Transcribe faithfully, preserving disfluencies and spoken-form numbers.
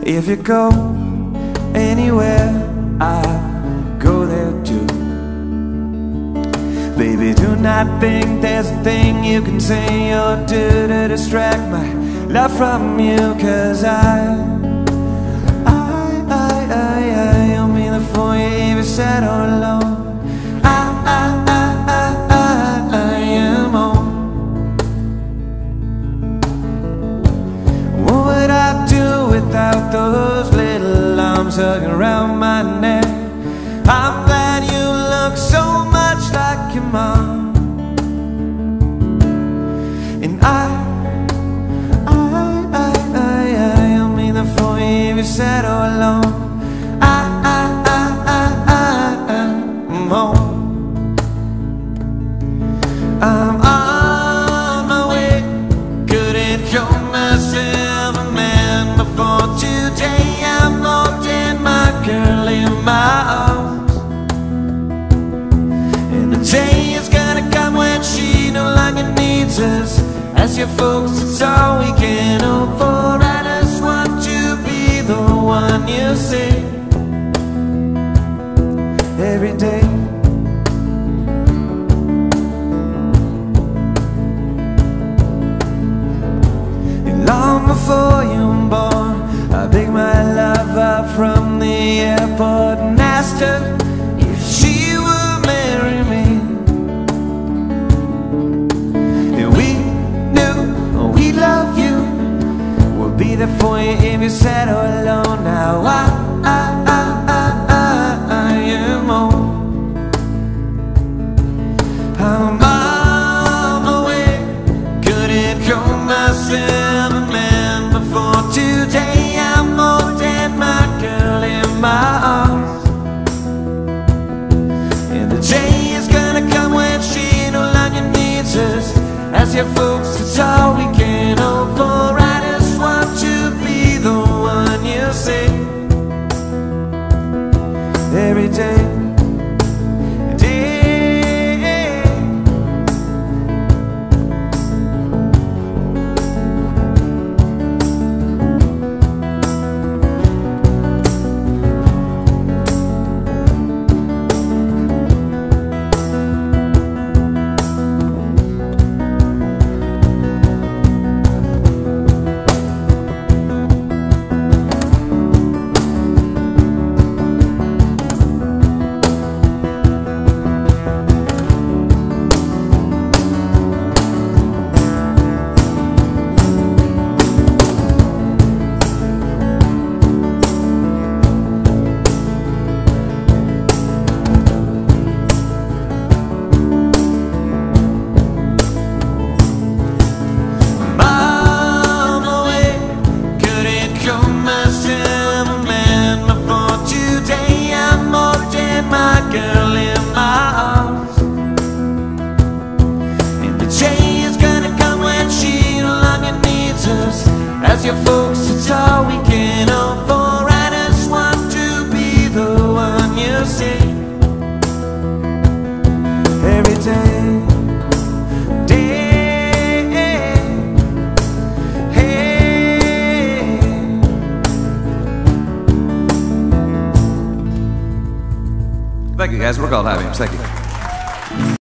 If you go anywhere, I'll go there too. Baby, do not think there's a thing you can say or do to distract my love from you. Cause I, I, I, I, I, I'm either for you, even sad or alone. I, I, I, I, I, I am home. What would I do without those little arms hugging around my neck? I'm glad you look so much like your mom. And I, I, I, I, I am either for you, even sad or alone. I, I, I, I, I, I'm home. I'm on my way. Couldn't call myself a man before today. I'm holding my girl in my arms. And the day is gonna come when she no longer needs us. As your folks, it's all we can hope for. I just want to be the one you see every day. Long before you were born, I picked my love up from the airport and asked her if she would marry me. And we knew we love you, we'll be there for you if you're sad or alone. Now I, I, I, I, I, I am home. I'm on my way. Couldn't call myself a man before today. I'm holding my girl in my arms. And the day is gonna come when she no longer needs us. As your folks, it's all we can hope for. I just want to be the one you see every day. Girl in my arms. And the day is gonna come when she no longer needs us. As your folks, it's all we can hope for. I just want to be the one you see every day. Day, hey. Thank you guys, we're called Highbeams. Thank you.